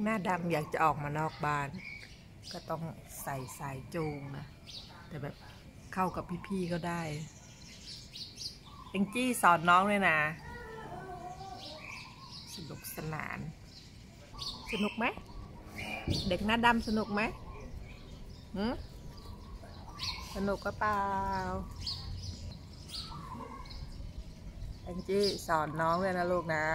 น้าดำอยากจะออกมานอกบ้านก็ต้องใส่สายจูงนะแต่แบบเข้ากับพี่ๆก็ได้แองจี้สอนน้องเลยนะสนุกสนานสนุกไหมเด็กหน้าดำสนุกไหมสนุกก็เปล่าแองจี้สอนน้องเลยนะลูกนะ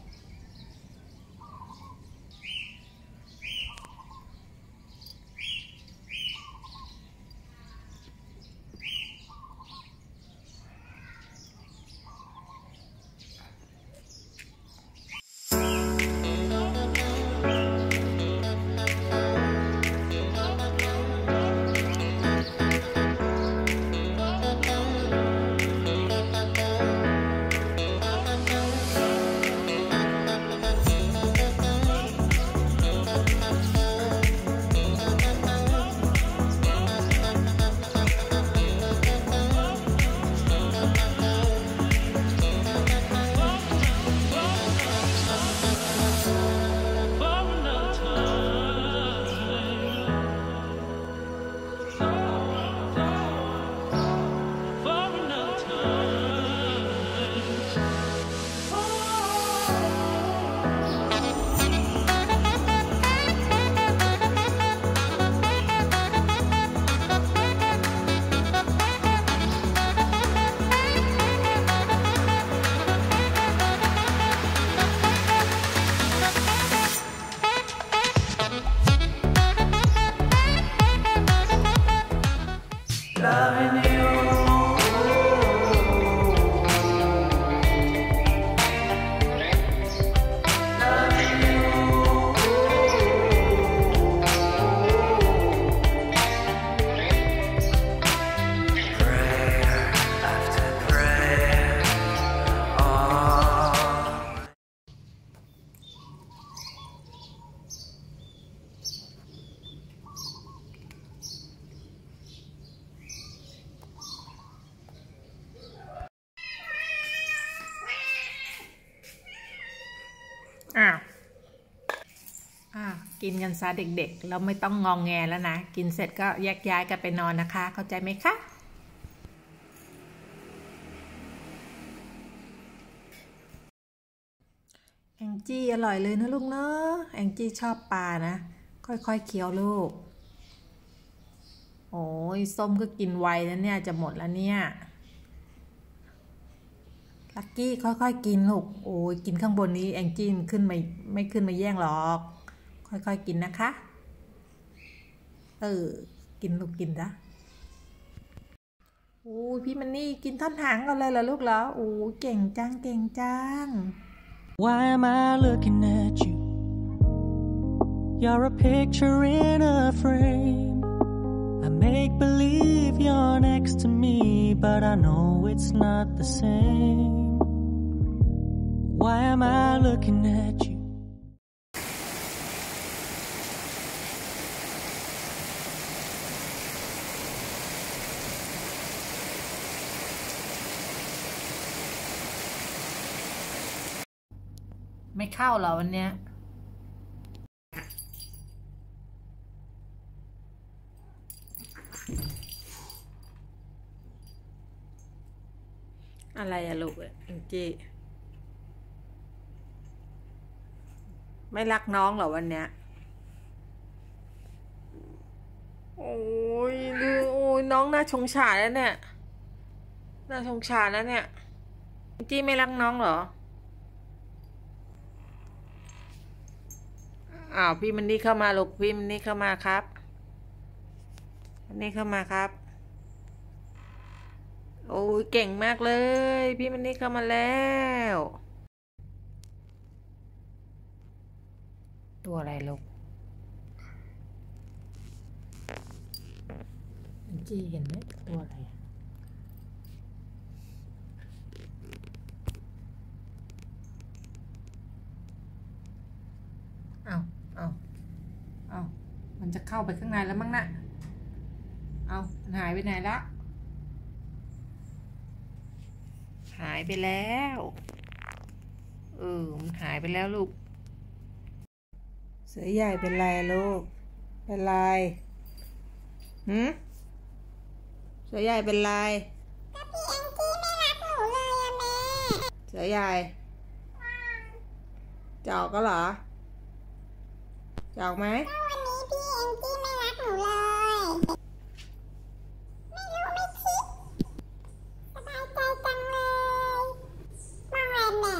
กินกันซะเด็กๆเราไม่ต้องงองแงแล้วนะกินเสร็จก็แยกย้ายกันไปนอนนะคะเข้าใจไหมคะแองจี้อร่อยเลยนะลูกเนอะแองจี้ชอบปลานะค่อยๆเคี้ยวลูกโอ้ยส้มก็กินไวแล้วเนี่ยจะหมดแล้วเนี่ยลักกี้ค่อยๆกินลูกโอ้ยกินข้างบนนี้แองจี้ขึ้นไม่ขึ้นมาแย่งหรอกค่อยๆกินนะคะกินลูกกินนะโอ้ยพี่มันนี่กินท่อนหางกันเลยเหรอลูกเหรอโอ้เก่งจังเก่งจัง Why am I looking at you? You're a picture in a frame. I make believe you're next to me, but I know it's not the same. Why am I looking at you? ไม่เข้าเหรอวันเนี้ยอะไรอะลูกแองจี้ไม่รักน้องเหรอวันเนี้ยโอ้ยดูโอ้ยน้องน่าชงฉาแล้วเนี่ยน่าชงฉาแล้วเนี่ยแองจี้ไม่รักน้องเหรอพี่มันนี่เข้ามาลูกพี่มันนี่เข้ามาครับมันนี่เข้ามาครับโอ้ยเก่งมากเลยพี่มันนี่เข้ามาแล้วตัวอะไรลูกจีเห็นไหมตัวอะไรเอามันจะเข้าไปข้างในแล้วมั้งนะมันหายไปไหนละหายไปแล้วมันหายไปแล้วลูกสือใหญ่เป็นไรลูกเป็นไรเสือใหญ่เป็นไรก็พี่แองจี้ไม่รักหนูเลยอะแม่เสือใหญ่จอกก็เหรอจอกไหมก็วันนี้พี่แองจี้ไม่รักหนูเลยไม่รู้ไม่คิดสบายใจจังเลยมาแวนแม่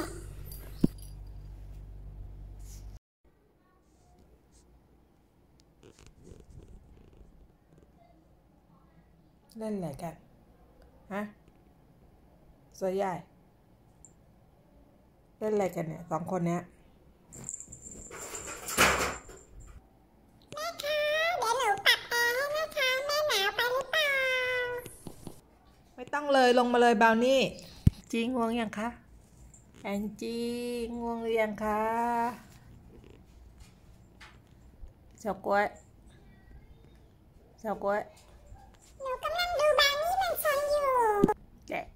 เล่นอะไรกันฮะเสือใหญ่เล่นอะไรกันเนี่ยสองคนเนี้ยแม่คะเดี๋ยวหนูปรับแอร์ให้นะคะแม่หนาวไปหรือเปล่าไม่ต้องเลยลงมาเลยบราวนี่จีง่วงยังคะแองจี้ง่วงหรือยังคะเฉาก๊วยเฉาก๊วยหนูกำลังดูบานี่มันซนอยู่แกะ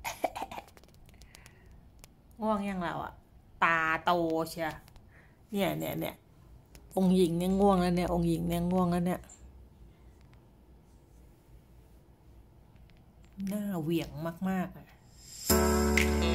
ง่วงยังเราอะตาโตเชียเนี่ยองค์หญิงเนี่ยง่วงแล้วเนี่ยองค์หญิงเนี่ยง่วงแล้วเนี่ยหน้าเหวี่ยงมากๆ